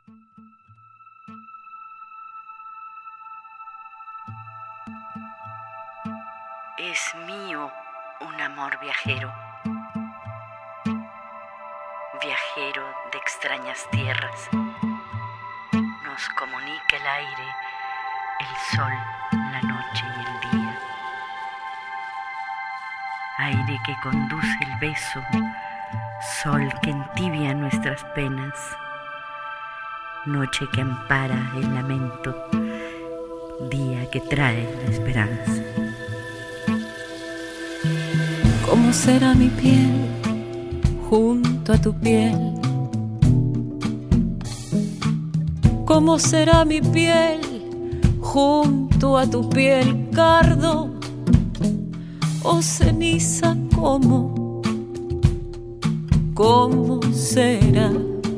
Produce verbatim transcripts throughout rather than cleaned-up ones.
Es mío un amor viajero, viajero de extrañas tierras. Nos comunica el aire, el sol, la noche y el día. Aire que conduce el beso, sol que entibia nuestras penas, noche que ampara el lamento, día que trae la esperanza. ¿Cómo será mi piel junto a tu piel? ¿Cómo será mi piel junto a tu piel, cardo o ceniza? ¿Cómo? ¿Cómo será?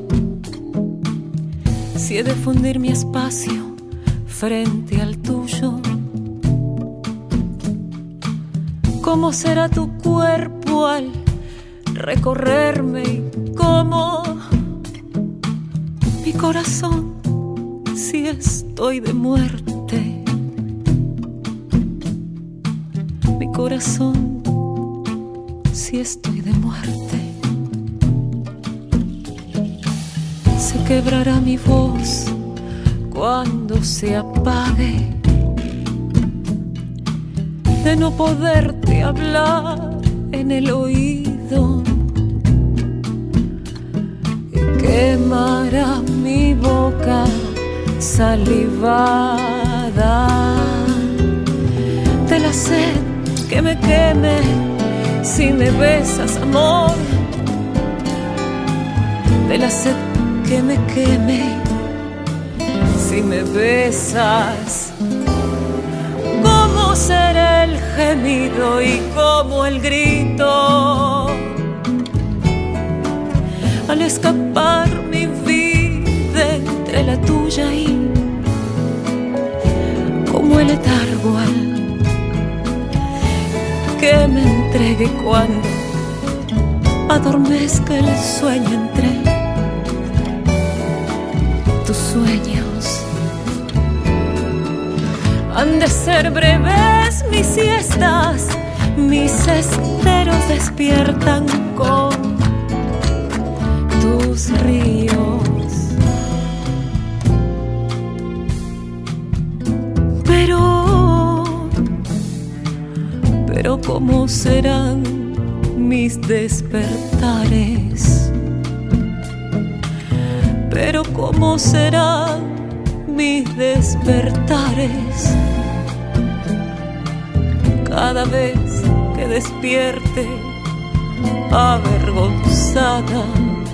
Si he de fundir mi espacio frente al tuyo, ¿cómo será tu cuerpo al recorrerme? ¿Y cómo mi corazón si estoy de muerte? Mi corazón si estoy de muerte. Se quebrará mi voz cuando se apague, de no poderte hablar en el oído, y quemará mi boca salivada de la sed que me queme si me besas, amor, de la sed que me queme si me besas. ¿Cómo será el gemido y cómo el grito al escapar mi vida entre la tuya, y como el letargo al que me entregue cuando adormezca el sueño entre tus sueños? Han de ser breves mis siestas, mis esteros despiertan con tus ríos. Pero, pero ¿cómo serán mis despertares? Pero ¿cómo serán mis despertares cada vez que despierte avergonzada?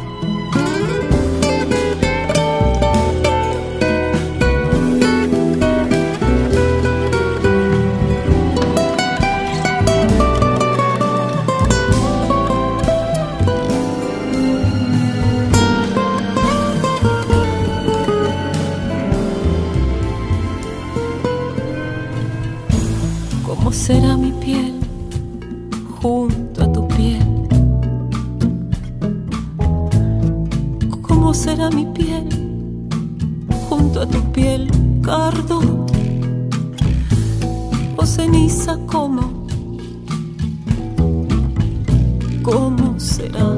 ¿Cómo será mi piel junto a tu piel? ¿Cómo será mi piel junto a tu piel, cardo o ceniza? ¿Cómo? ¿Cómo será?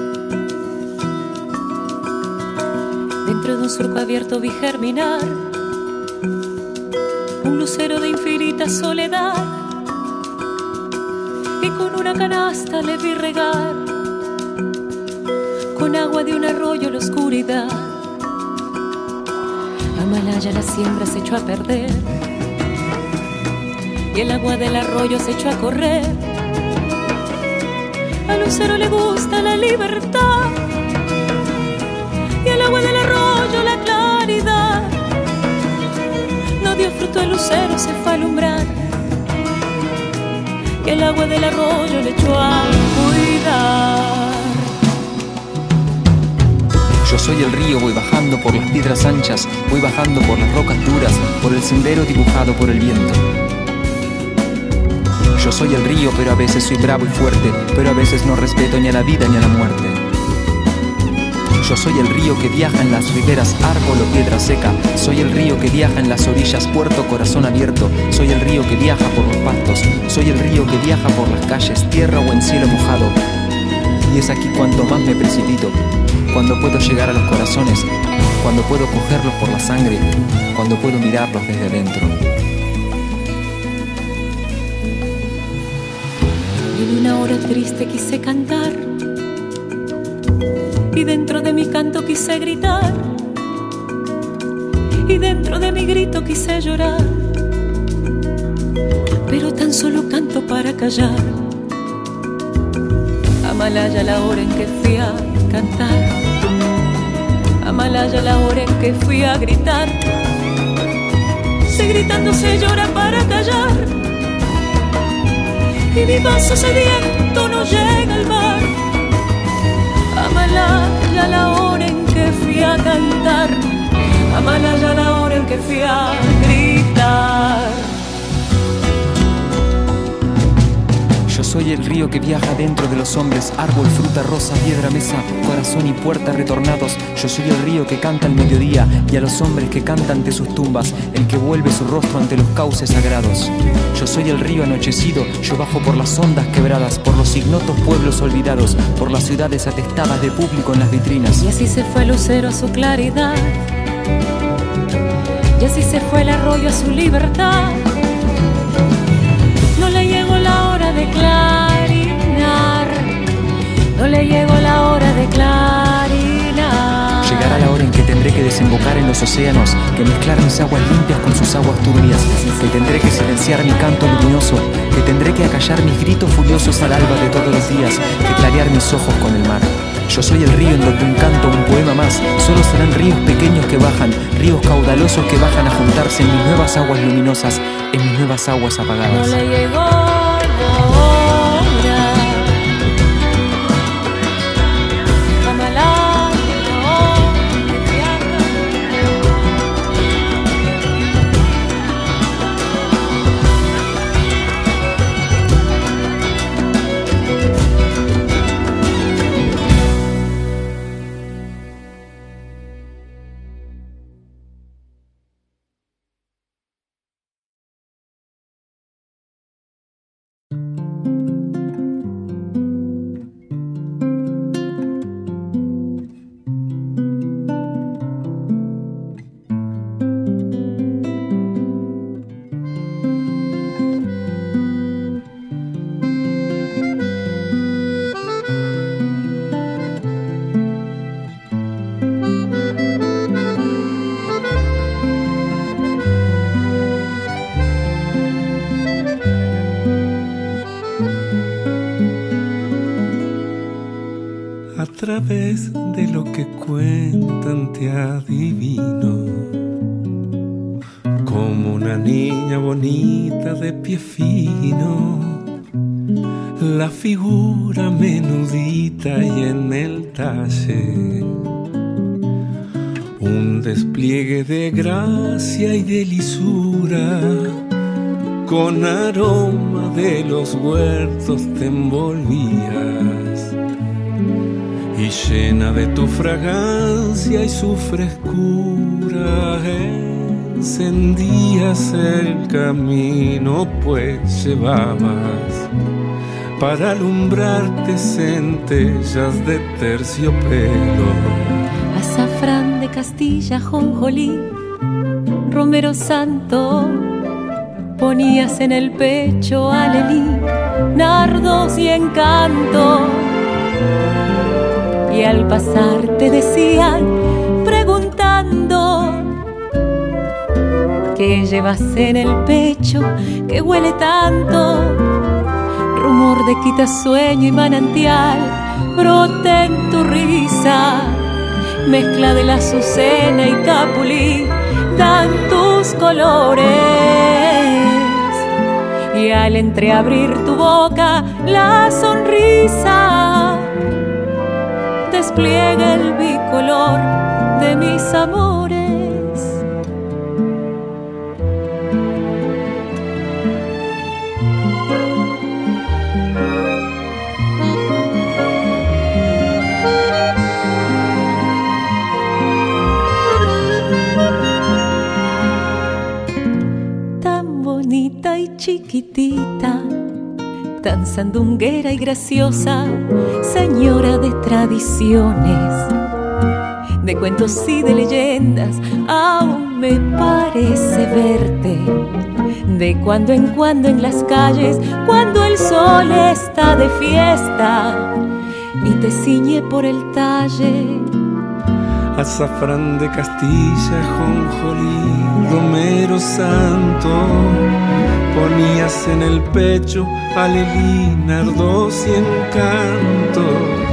Dentro de un surco abierto vi germinar lucero de infinita soledad, y con una canasta le vi regar con agua de un arroyo la oscuridad. Amalaya la siembra se echó a perder y el agua del arroyo se echó a correr. Al lucero le gusta la libertad y el agua del arroyo la claridad. No dio fruto el lucero, se fue a alumbrar y el agua del arroyo le echó a cuidar. Yo soy el río, voy bajando por las piedras anchas, voy bajando por las rocas duras, por el sendero dibujado por el viento. Yo soy el río, pero a veces soy bravo y fuerte, pero a veces no respeto ni a la vida ni a la muerte. Yo soy el río que viaja en las riberas, árbol o piedra seca. Soy el río que viaja en las orillas, puerto, corazón abierto. Soy el río que viaja por los pastos. Soy el río que viaja por las calles, tierra o en cielo mojado. Y es aquí cuando más me precipito, cuando puedo llegar a los corazones, cuando puedo cogerlos por la sangre, cuando puedo mirarlos desde adentro. En una hora triste quise cantar y dentro de mi canto quise gritar y dentro de mi grito quise llorar, pero tan solo canto para callar. Amalaya la hora en que fui a cantar, Amalaya la hora en que fui a gritar. Se gritando se llora para callar y mi vaso sediento no llega al mar. Amalaya la hora en que fui a cantar, Amalaya la hora en que fui a gritar. Yo soy el río que viaja dentro de los hombres, árbol, fruta, rosa, piedra, mesa, corazón y puerta retornados. Yo soy el río que canta al mediodía y a los hombres que cantan ante sus tumbas, el que vuelve su rostro ante los cauces sagrados. Yo soy el río anochecido, yo bajo por las ondas quebradas, por los ignotos pueblos olvidados, por las ciudades atestadas de público en las vitrinas. Y así se fue el lucero a su claridad, y así se fue el arroyo a su libertad. No le llegó la hora de clarinar, no le llegó la hora de clarinar. Llegará la hora en que tendré que desembocar en los océanos, que mezclar mis aguas limpias con sus aguas turbias, que tendré que silenciar mi canto luminoso, que tendré que acallar mis gritos furiosos al alba de todos los días, que clarear mis ojos con el mar. Yo soy el río en donde un canto, un poema más, solo serán ríos pequeños que bajan, ríos caudalosos que bajan a juntarse en mis nuevas aguas luminosas, en mis nuevas aguas apagadas. No le llegó la hora, Amalaya la hora que fui a A través de lo que cuentan te adivino, como una niña bonita de pie fino, la figura menudita y en el talle un despliegue de gracia y de lisura, con aroma de los huertos te envolvías, y llena de tu fragancia y su frescura encendías el camino, pues llevabas para alumbrarte centellas de terciopelo, azafrán de Castilla, jonjolí, romero santo, Ponías en el pecho alelí, nardos y encanto, y al pasar te decían, preguntando, ¿qué llevas en el pecho que huele tanto? Rumor de quitasueño y manantial, brota en tu risa, mezcla de la azucena y capulí, dan tus colores. Y al entreabrir tu boca la sonrisa despliega el bicolor de mis amores. Y chiquitita, tan sandunguera y graciosa, señora de tradiciones, de cuentos y de leyendas, aún me parece verte de cuando en cuando en las calles, cuando el sol está de fiesta y te ciñe por el talle. Azafrán de Castilla, jonjolí, romero santo, ponías en el pecho alelí, nardos y encanto,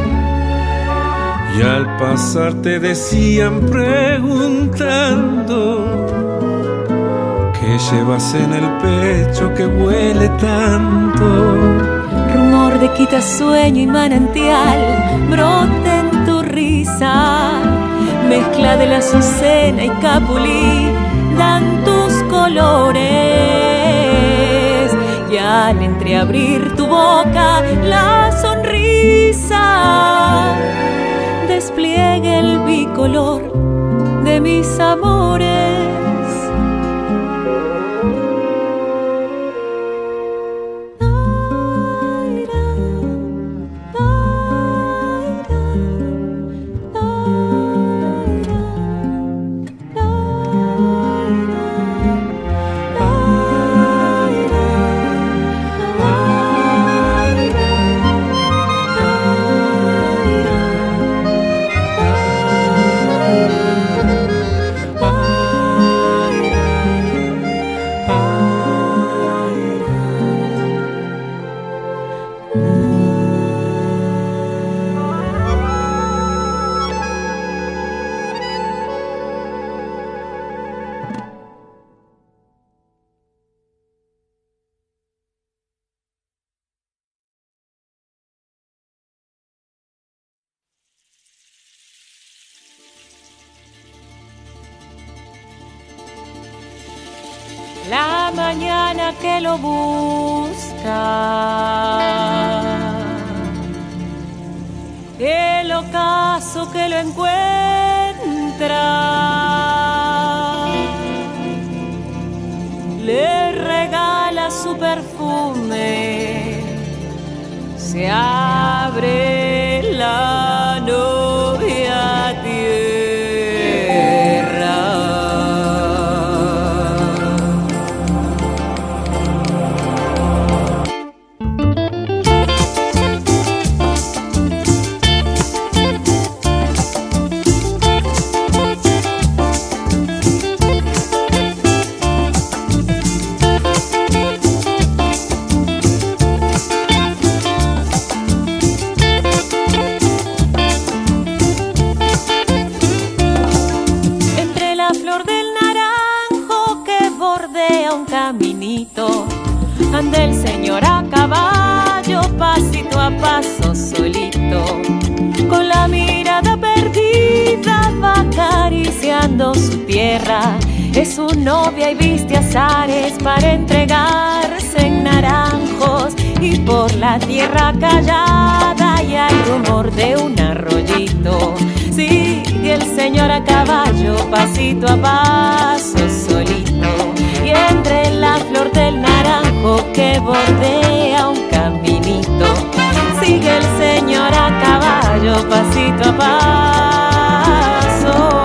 y al pasar te decían preguntando, ¿qué llevas en el pecho que huele tanto? Rumor de quitasueño y manantial, brota en tu risa, mezcla de la azucena y capulí, dan tus colores. Y al entreabrir tu boca la sonrisa despliegue el bicolor de mis amores. La mañana que lo busca, el ocaso que lo encuentra, le regala su perfume, se abre la novia tierra. Anda el señor a caballo, pasito a paso solito, con la mirada perdida va acariciando su tierra. Es su novia y viste azares para entregarse en naranjos, y por la tierra callada y hay rumor de un arroyito. Sigue el señor a caballo, pasito a paso solito, y entre la flor del naranjo que bordea un caminito, sigue el señor a caballo, pasito a paso.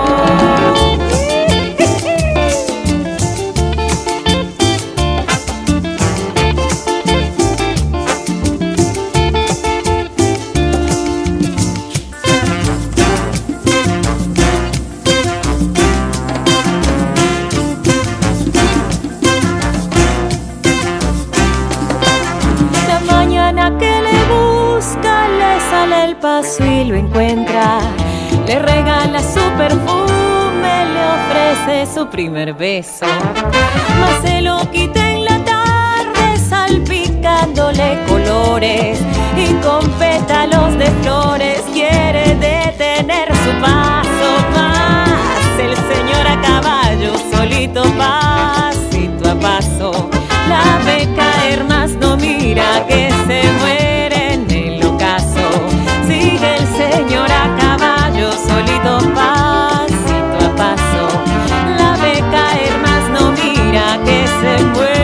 paso y lo encuentra. Le regala su perfume, le ofrece su primer beso, mas se lo quita en la tarde salpicándole colores, y con pétalos de flores quiere detener su paso. Más el señor a caballo solito, pasito a paso, la ve caer mas no mira que se muere en el ocaso. Sigue el señor a caballo solito, pasito a paso, la ve caer mas no mira que se muere.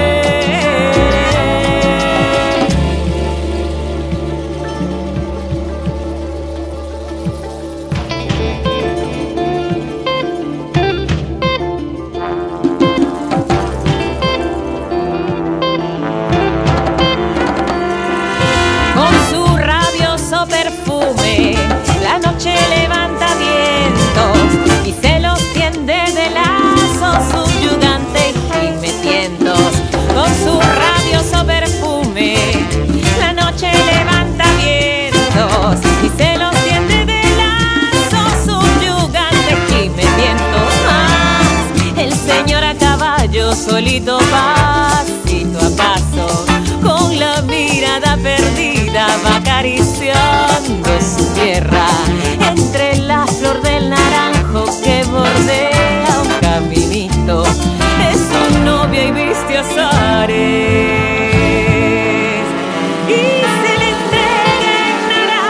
La noche levanta vientos y se los tiende de lazo subyugante y gime tientos. Con su rabioso perfume la noche levanta vientos y se los tiende de lazo subyugante y gime tientos. Más el señor a caballo solito, pasito a paso, con la mirada perdida va acariciando su tierra, entre la flor del naranjo que bordea un caminito. Es su novia y viste azares, y se le entrega el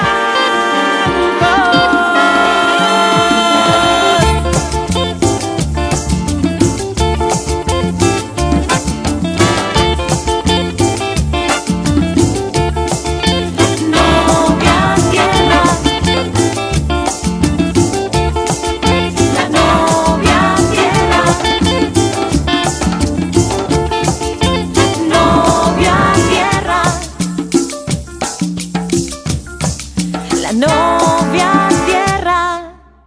novia tierra.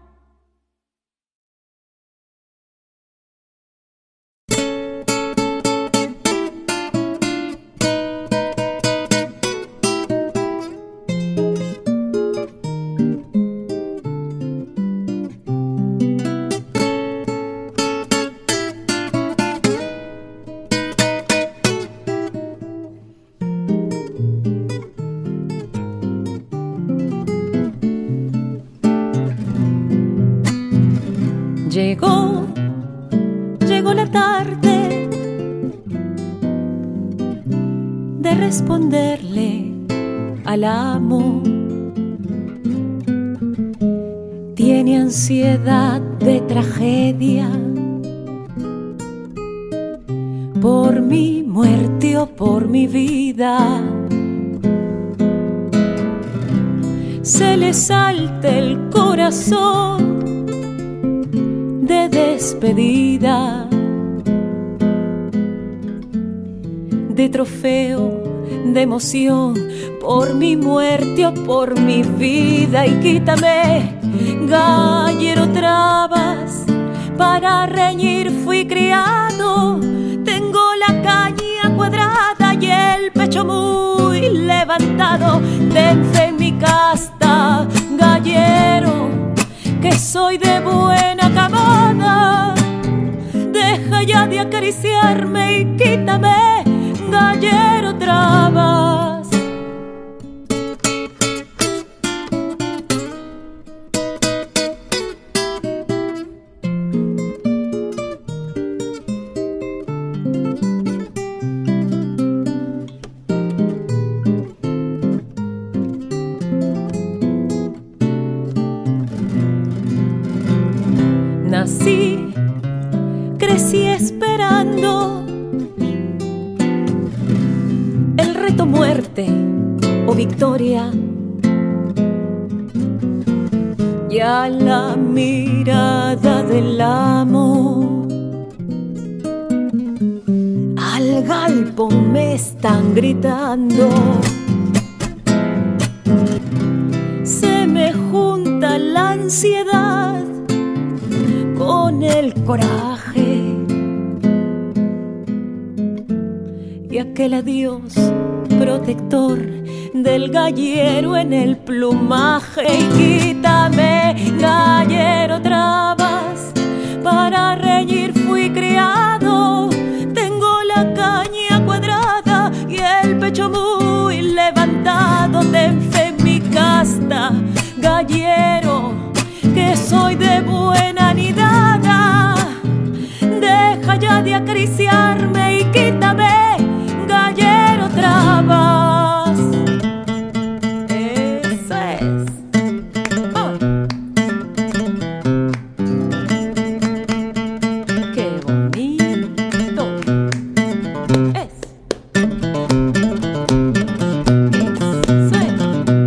Llegó, llegó la tarde de responderle al amo. Tiene ansiedad de tragedia por mi muerte o por mi vida. Se le salta el corazón de despedida, de trofeo, de emoción, por mi muerte o por mi vida. Y quítame, gallero, trabas, para reñir fui criado. Tengo la caña cuadrada y el pecho muy levantado. Ten fe en mi casta, gallero, que soy de buena camada. Deja ya de acariciarme y quítame, gallero, trabas. Nací, crecí esperando el reto, muerte o victoria, y a la mirada del amo al galpón me están gritando. Se me junta la ansiedad con el coraje y aquel adiós protector del gallero en el plumaje. Y quítame, gallero, trabas, para reñir fui criado. Tengo la caña cuadrada y el pecho muy levantado. Ten fe en mi casta, gallero, que soy de buena nidada. Deja ya de acariciarme y quítame, gallero, trabas. Eso es. Oh. Qué bonito es. Eso es.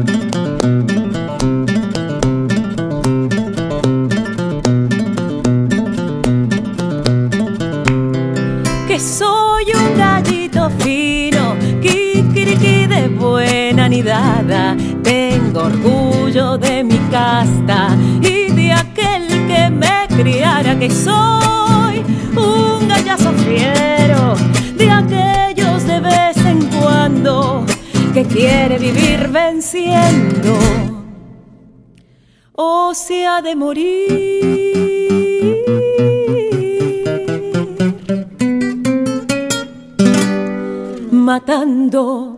Que soy un gallito fino, kikiriki de buena nidada. Tengo orgullo de mi casta y de aquel que me criara. Que soy un gallazo fiero, de aquellos de vez en cuando que quiere vivir venciendo o se ha de morir matando.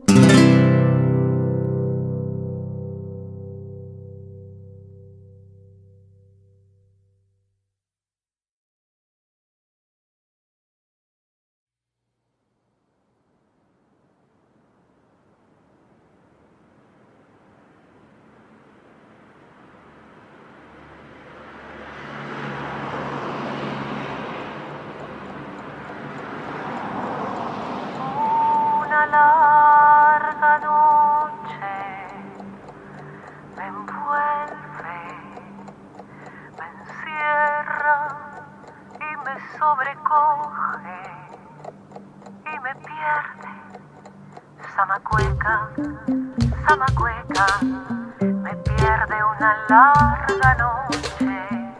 Larga noche me envuelve, me encierra y me sobrecoge y me pierde. Zamacueca, Zamacueca, me pierde una larga noche.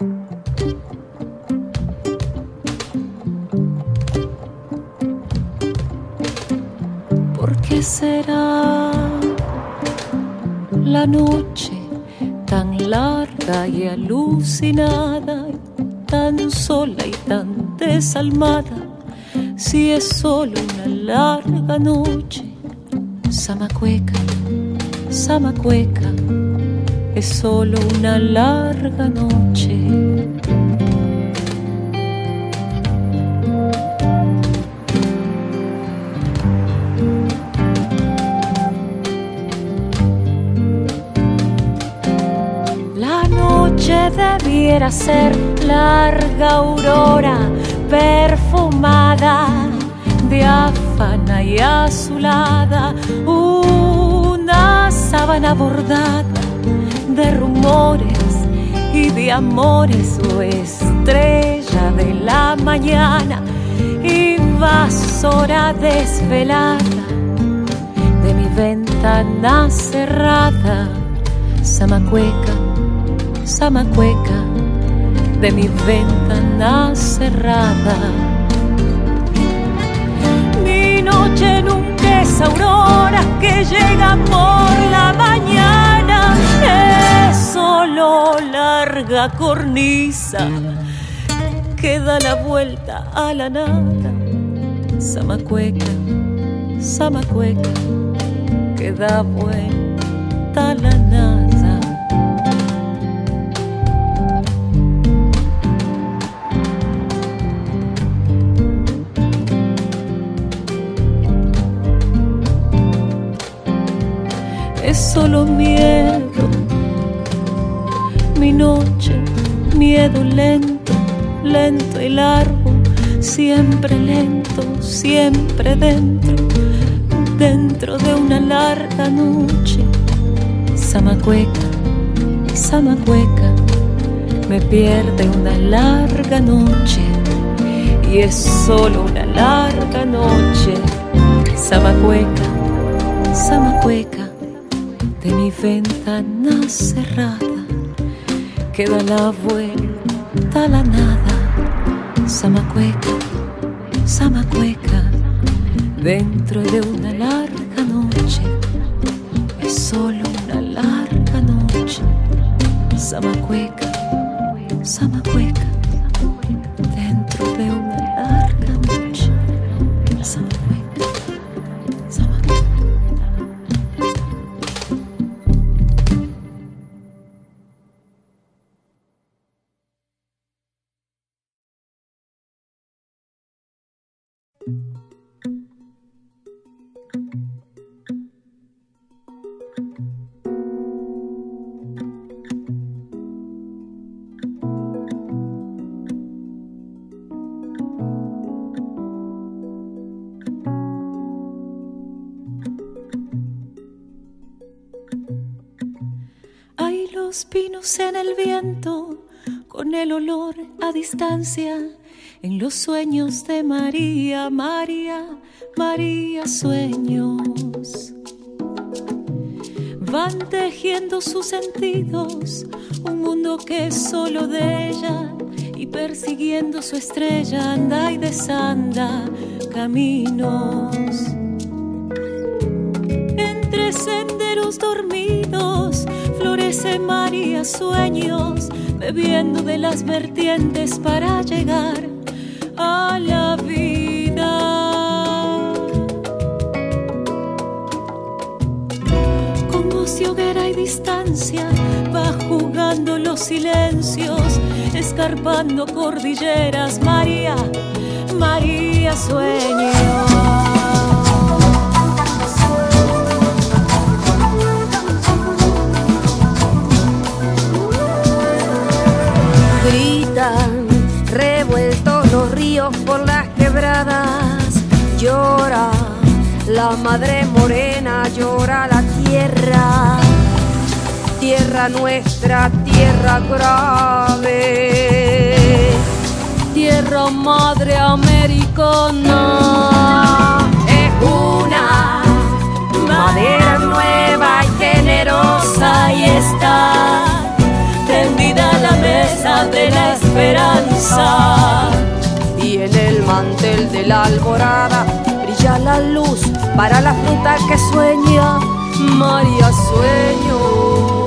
¿Por qué será la noche tan larga y alucinada, tan sola y tan desalmada, si es solo una larga noche? Zamacueca, Zamacueca, es solo una larga noche. Debiera ser larga aurora perfumada, diáfana y azulada, una sábana bordada de rumores y de amores, o estrella de la mañana, invasora desvelada de mi ventana cerrada. Zamacueca, Zamacueca, de mi ventana cerrada. Mi noche nunca es aurora que llega por la mañana, es solo larga cornisa que da la vuelta a la nada. Zamacueca, Zamacueca, que da vuelta a la nada. Es solo miedo, mi noche, miedo lento, lento y largo, siempre lento, siempre dentro, dentro de una larga noche. Zamacueca, Zamacueca, me pierde una larga noche, y es solo una larga noche. Zamacueca, Zamacueca, de mi ventana cerrada, que da la vuelta a la nada. Zamacueca, Zamacueca, dentro de una larga noche. Zamacueca, Zamacueca, dentro de una larga noche. Zamacueca, Zamacueca. Hay los pinos en el viento, con el olor a distancia, en los sueños de María, María, María, sueños. Van tejiendo sus sentidos, un mundo que es solo de ella, y persiguiendo su estrella anda y desanda caminos. Entre senderos dormidos florece María, sueños, bebiendo de las vertientes para llegar a la vida. Con voz y hoguera y distancia va jugando los silencios, escarpando cordilleras. María, María, sueño. Gritan revueltos los ríos por las quebradas, llora la madre morena, llora la tierra, tierra nuestra, tierra grave, tierra madre americana. Es una madera nueva y generosa y está tendida a la mesa de la esperanza, y en el mantel de la alborada brilla la luz para la fruta que sueña María, sueño.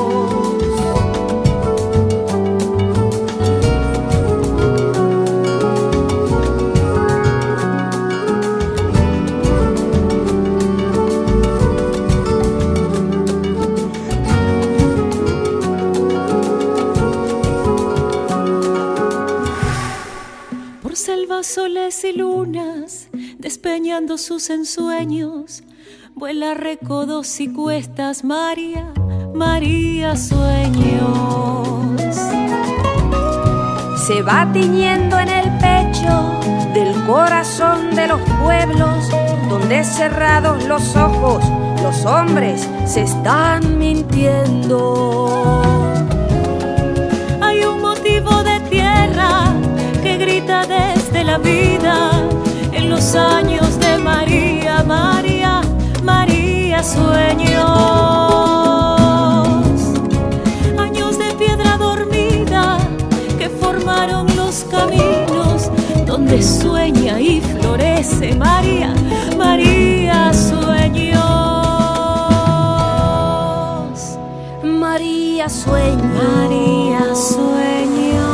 Selvas, soles y lunas, despeñando sus ensueños, vuela recodos y cuestas María, María, sueños. Se va tiñendo en el pecho del corazón de los pueblos, donde cerrados los ojos los hombres se están mintiendo. Hay un motivo de tierra que grita desde la vida, en los años de María, María, María, sueños. Años de piedra dormida que formaron los caminos, donde sueña y florece María, María, sueños. María, sueños. María, sueños.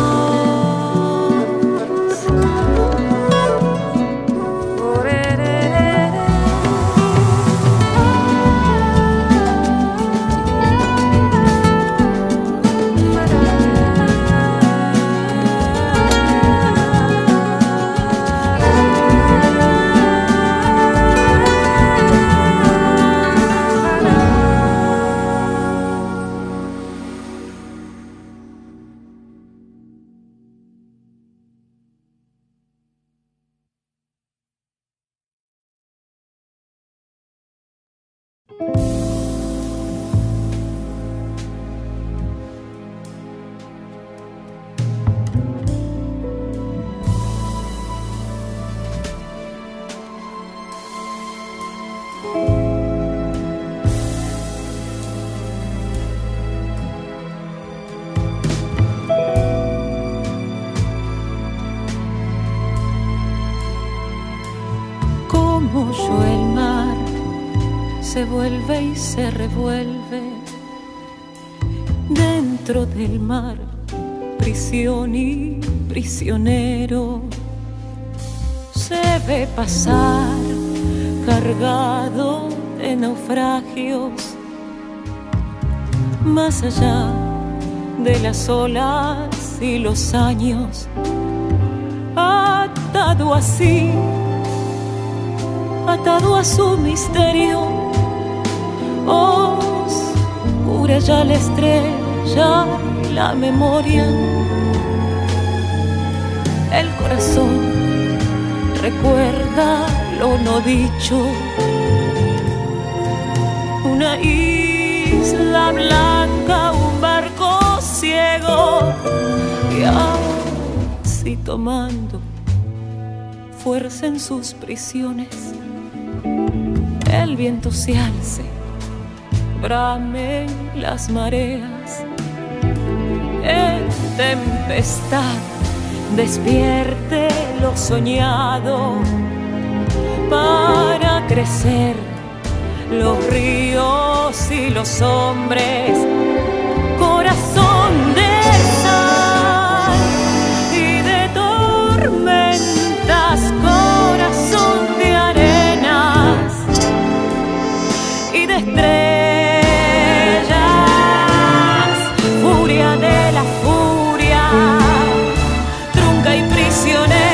Como yo el mar se vuelve y se revuelve dentro monstruo del mar, prisión y prisionero, se ve pasar cargado de naufragios, más allá de las olas y los años, atado así, atado a su misterio, oscura ya la estrella y la memoria. El corazón recuerda lo no dicho, una isla blanca, un barco ciego, y así tomando fuerza en sus prisiones, el viento se alce, bramen las mareas, en tempestad despierte lo soñado, para crecer los ríos y los hombres, corazón de sal y de tormentas, corazón de arenas y de estrellas, furia de la furia, trunca y prisionera.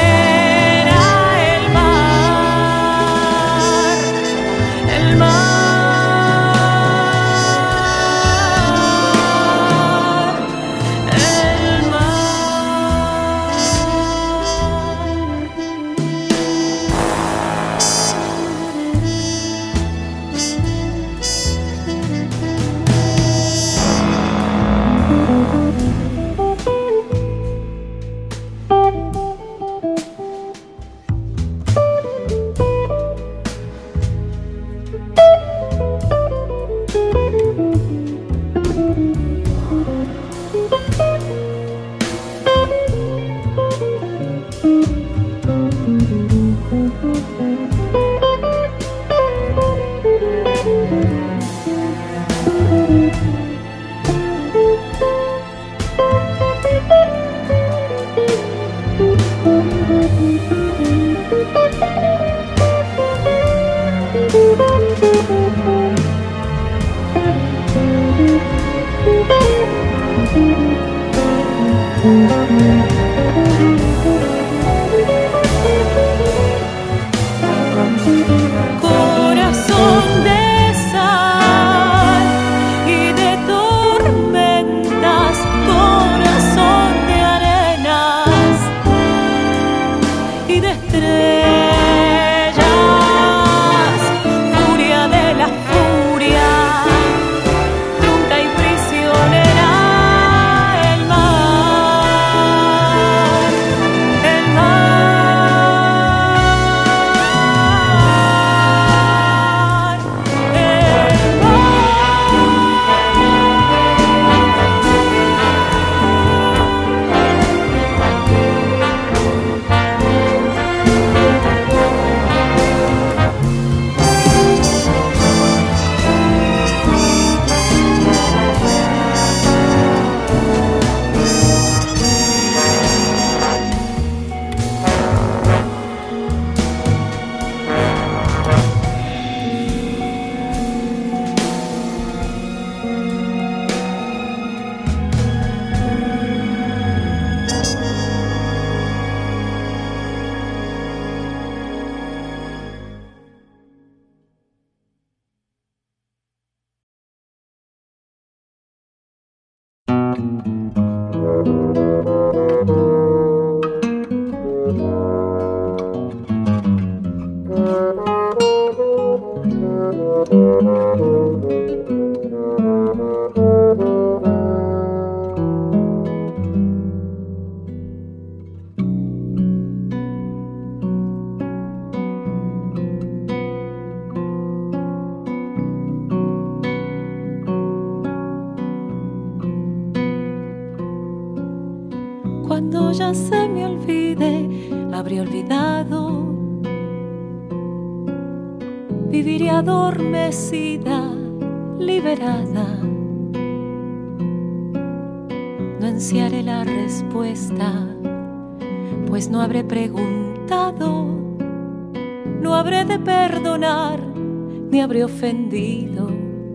Cuando ya se me olvide, habré olvidado. Viviré adormecida, liberada. ansiaré la respuesta, pues no habré preguntado, no habré de perdonar, ni habré ofendido.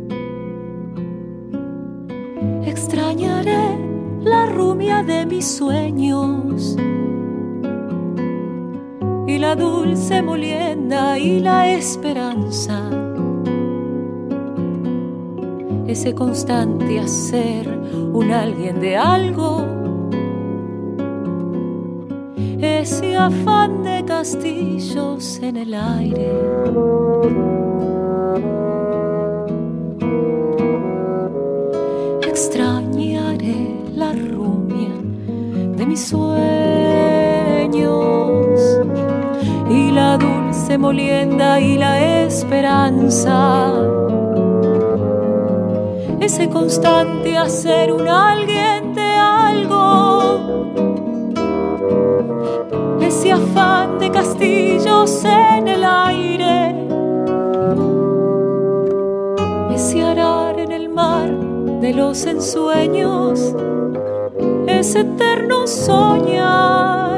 Extrañaré la rumia de mis sueños y la dulce molienda y la esperanza, ese constante hacer un alguien de algo, ese afán de castillos en el aire. Extrañaré la rumia de mis sueños y la dulce molienda y la esperanza, ese constante hacer un alguien de algo, ese afán de castillos en el aire, ese arar en el mar de los ensueños, ese eterno soñar.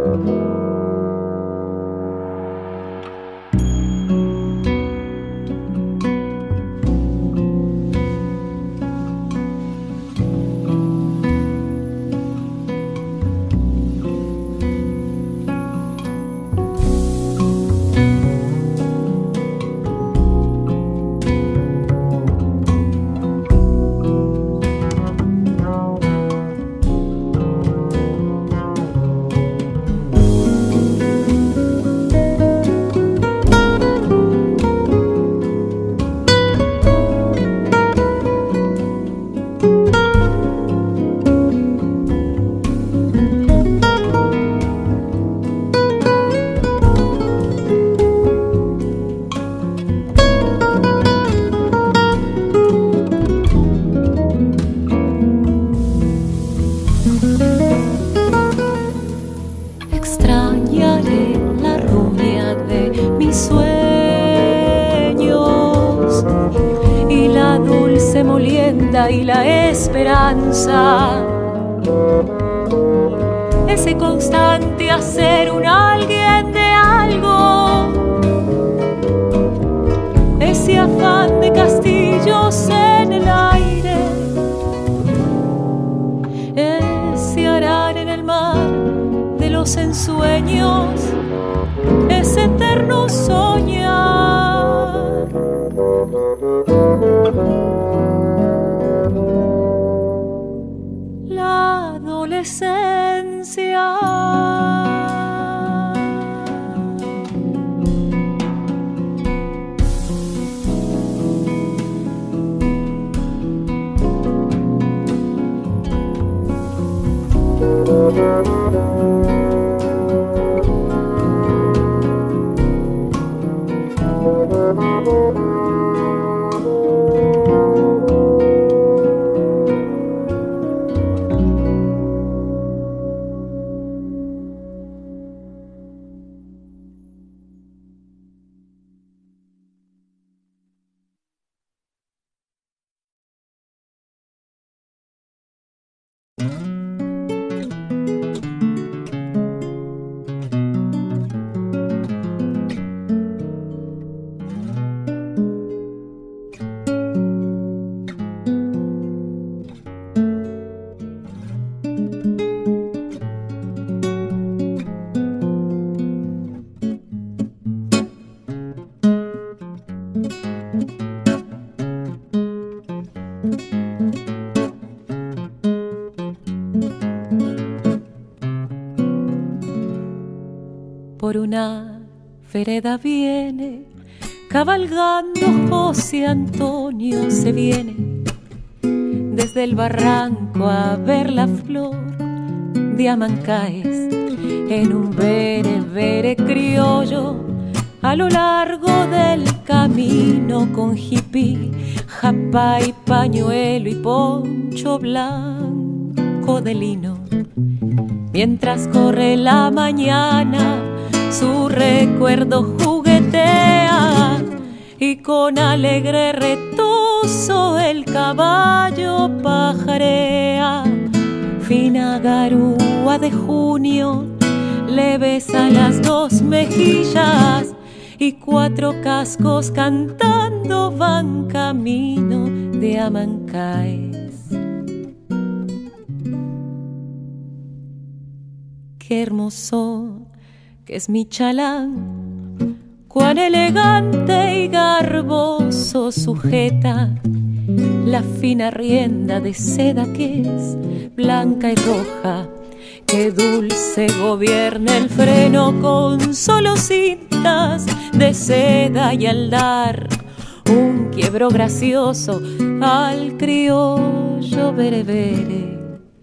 Y la esperanza, ese constante hacer un alguien de algo, ese afán de castillos en el aire, ese arar en el mar de los ensueños, ese eterno soñar. La adolescencia, por una vereda viene cabalgando José Antonio, se viene desde el barranco a ver la flor de Amancaes en un vere vere criollo a lo largo del camino, con jipí, japa y pañuelo y poncho blanco de lino. Mientras corre la mañana, su recuerdo juguetea y con alegre retozo el caballo pajarea. Fina garúa de junio le besa las dos mejillas y cuatro cascos cantando van camino de Amancaes. Qué hermoso que es mi chalán, cuán elegante y garboso sujeta la fina rienda de seda que es blanca y roja. Qué dulce gobierna el freno con solo cintas de seda y al dar un quiebro gracioso al criollo berebere.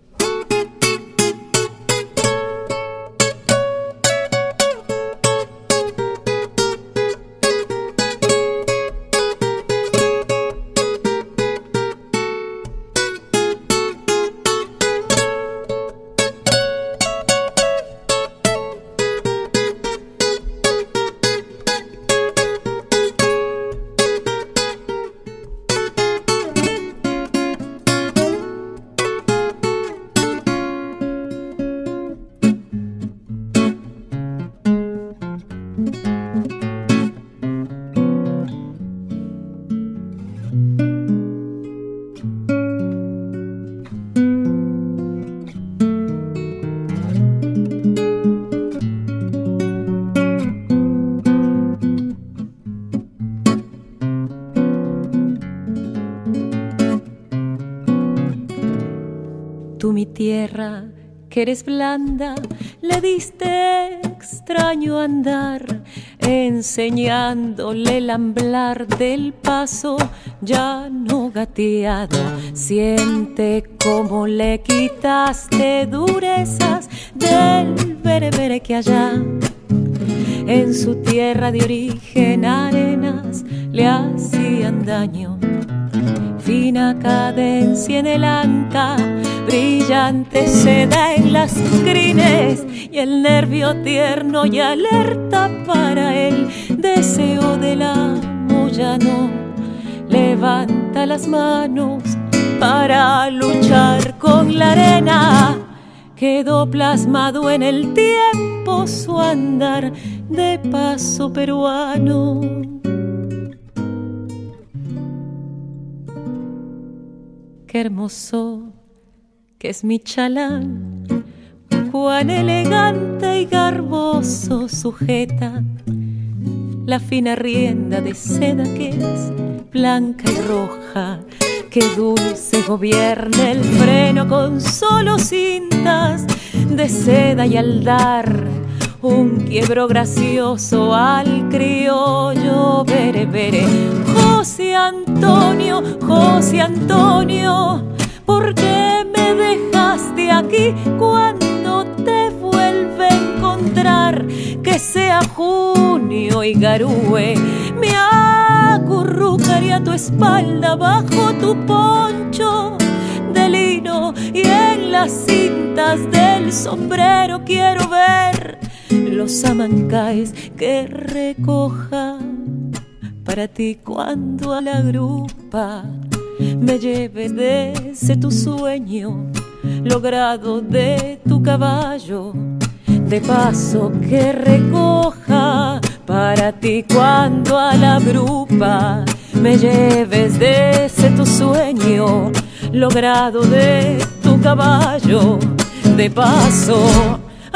Tú mi tierra, que eres blanda, le diste extraño andar, enseñándole el amblar del paso ya no gateado. Siente cómo le quitaste durezas del berebere que allá en su tierra de origen arenas le hacían daño. Fina cadencia en el anca, brillante seda en las crines y el nervio tierno y alerta para el deseo del amo ya no levanta las manos para luchar con la arena. Quedó plasmado en el tiempo su andar de paso peruano. Qué hermoso que es mi chalán, cuán elegante y garboso sujeta la fina rienda de seda que es blanca y roja. Qué dulce gobierna el freno con solo cintas de seda y al dar un quiebro gracioso al criollo berebere. José Antonio, José Antonio, ¿por qué me dejaste aquí cuando te vuelve a encontrar? Que sea junio y garúe, me acurrucaré a tu espalda bajo tu poncho de lino y en las cintas del sombrero quiero ver los Amancaes que recoja para ti cuando a la grupa me lleves de ese tu sueño logrado de tu caballo. De paso que recoja para ti cuando a la grupa me lleves de ese tu sueño logrado de tu caballo. De paso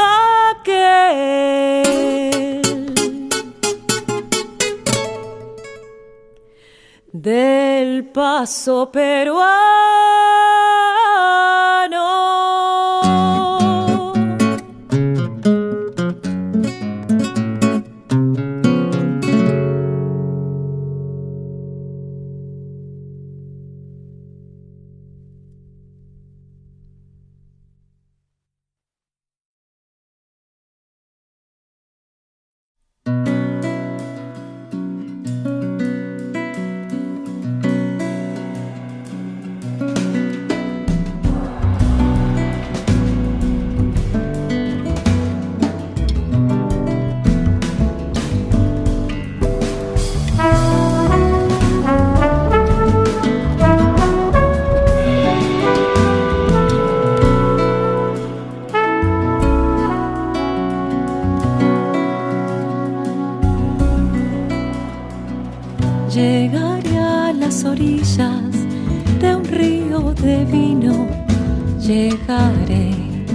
aquel del paso peruano. Llegaré a las orillas de un río de vino, llegaré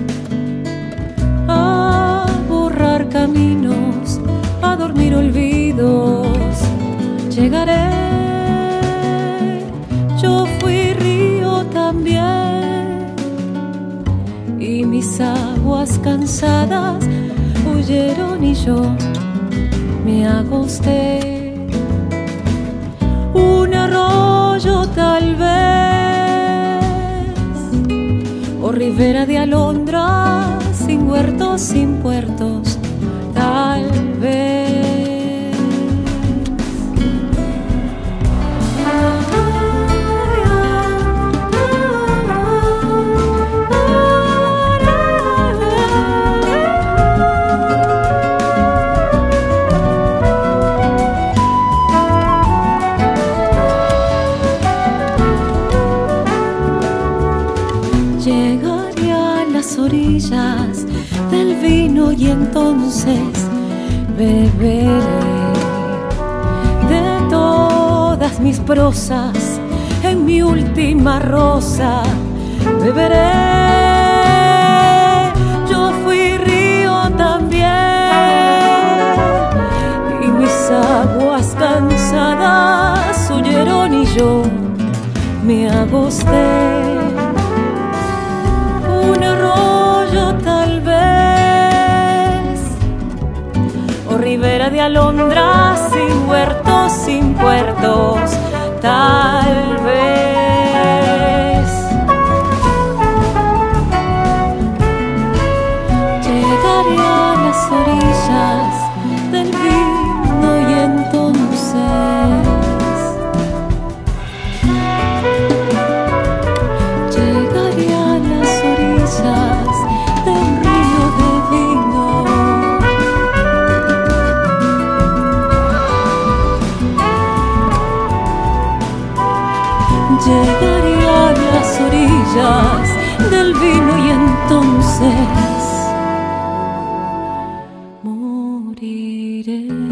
a borrar caminos, a dormir olvidos, llegaré. Yo fui río también y mis aguas cansadas huyeron y yo me acosté. Un arroyo tal vez, o ribera de alondras, sin huertos, sin puertos, tal vez. Llegaré a las orillas del vino y entonces beberé de todas mis prosas en mi última rosa. Beberé, yo fui río también y mis aguas cansadas huyeron y yo me acosté. Un arroyo tal vez, o ribera de alondras, sin huertos, sin puertos, tal vez. Llegaré a las orillas del vino y entonces llegaré a las orillas de un río de vino. Llegaré a las orillas del vino y entonces moriré.